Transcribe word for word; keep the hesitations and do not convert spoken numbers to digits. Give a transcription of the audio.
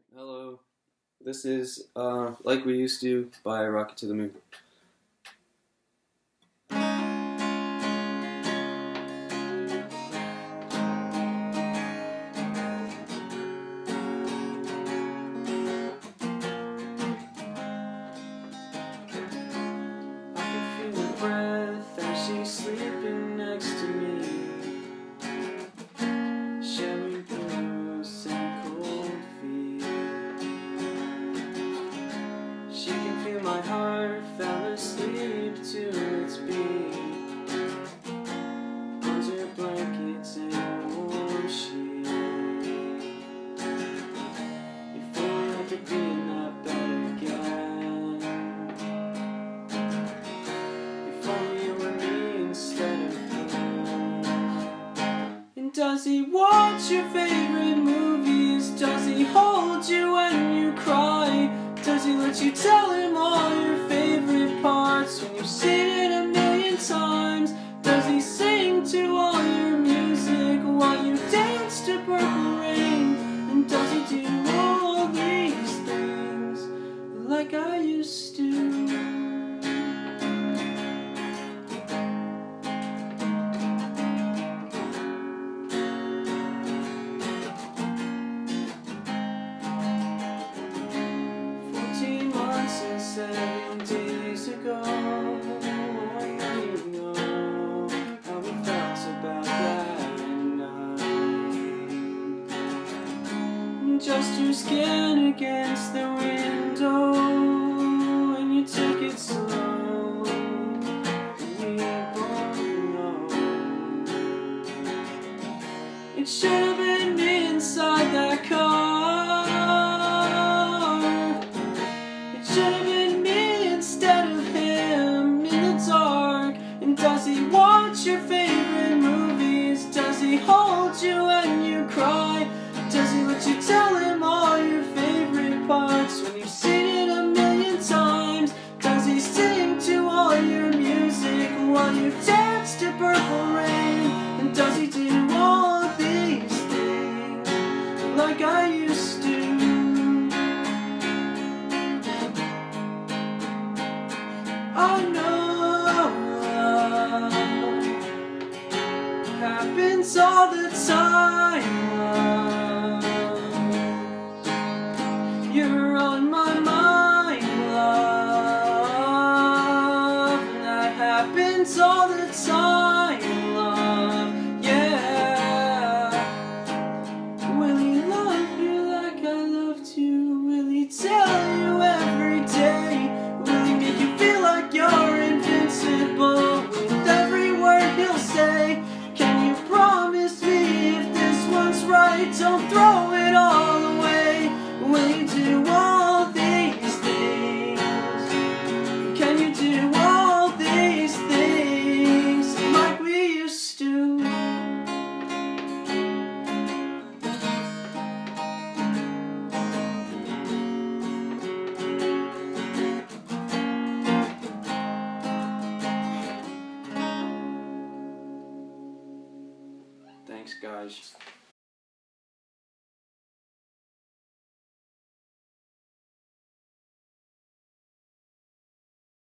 Hello, this is uh, Like We Used to by Rocket to the Moon. I can feel her breath as she's sleeping next to me, sharing pillows and cold feet. She can feel my heart fell asleep to its beat, under blankets and warm sheets. If only I could be in that bed again. If only it were me instead of her. And does he watch your favorite movies? Does he hold you when you cry? Does he let you tell him all your favorite parts when you've seen it a million times? Does he sing to all your music while you dance to Purple Rain? And does he do all these things like I used to? Fourteen months and seven days ago, I know you know how we felt about that night. Just your skin against the window, and you took it slow. We both know it should have been me inside that car. It should have been me instead of him in the dark. And does he watch your favorite movies? Does he hold you when you cry? Does he let you tell him all your favorite parts when you've seen it a million times? Does he sing to all your music while you dance to Purple Rain? And does he do all these things like I used to? I know love happens all the time, love. You're on my mind, love. And that happens all the time, love. Yeah. Will he love you like I loved you? Will he tell you every day? Will he make you feel like you're invincible with every word he'll say? Can you promise me if this one's right, don't throw it all away? Will you do all these things? Can you do all these things like we used to? Thanks, guys.